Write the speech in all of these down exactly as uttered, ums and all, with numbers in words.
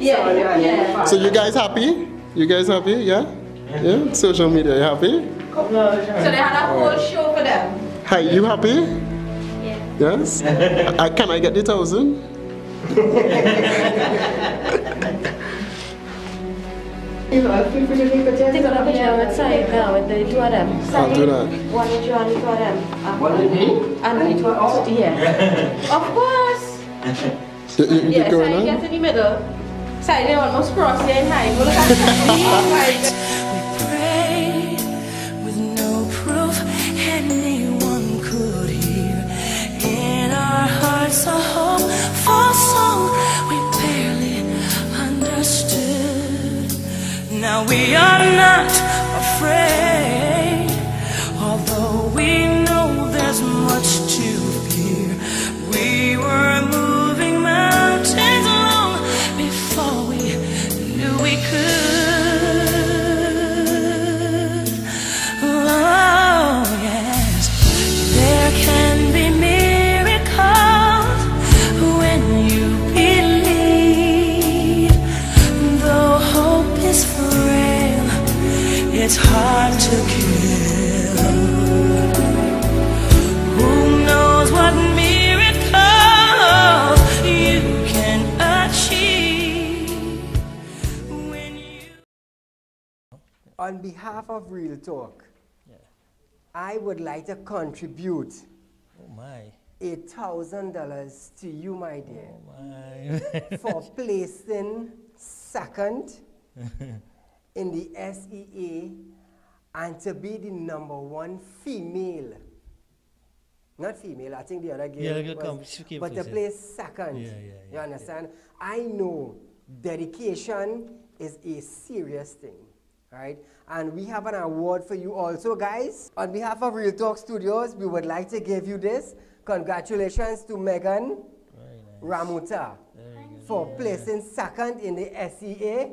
Yeah, yeah. So you guys happy? You guys happy? Yeah? Yeah? Social media, you happy? So they had a whole show for them. Hi, you happy? Yeah. Yes? I, can I get the thousand? Take a picture outside now with the two of them. I'll do that. One with you and the two of them. One with me? And the two of them. Yeah. Of course. You, you, you Yeah, going so on? get in the middle. Side they almost cross here in high. Look at that. We prayed with no proof anyone could hear. In our hearts a hopeful song we barely understood. Now we are not afraid, although we know there's much to fear. We were moving mountains long before we knew we could. Oh yes, there can be miracles when you believe. Though hope is frail, it's hard to kill. Who knows what miracles you can achieve when you... On behalf of Real Talk, I would like to contribute Oh my. a thousand dollars to you, my dear, Oh my. for placing second in the S E A and to be the number one female. Not female, I think the other girl Yeah, was, come, she came but to first, yeah. place second. Yeah, yeah, you yeah, understand? I know dedication is a serious thing, right? And we have an award for you also, guys. On behalf of Real Talk Studios, we would like to give you this. Congratulations to Megan Very nice. Ramuta Very good. for Yeah. placing second in the S E A.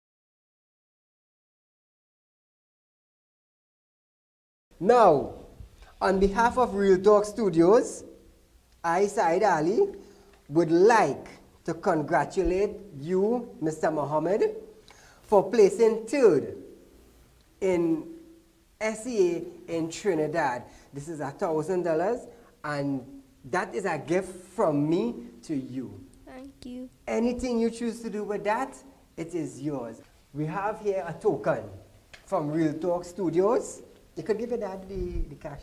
Now, on behalf of Real Talk Studios, I, Said Ali, would like to congratulate you, Mister Mohammed, for placing third in S E A in Trinidad. This is a thousand dollars, and that is a gift from me to you. Thank you. Anything you choose to do with that, it is yours. We have here a token from Real Talk Studios. You could give your dad the, the cash.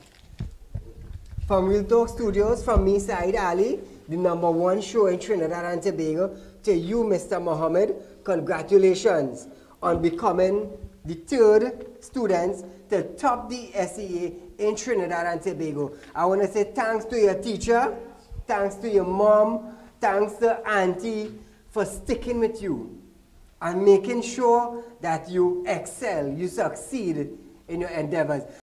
From Real Talk Studios, from me, Said Ali, the number one show in Trinidad and Tobago, to you, Mister Mohammed, congratulations on becoming the third students to top the S E A in Trinidad and Tobago. I want to say thanks to your teacher, thanks to your mom, thanks to auntie for sticking with you and making sure that you excel, you succeed in your endeavors.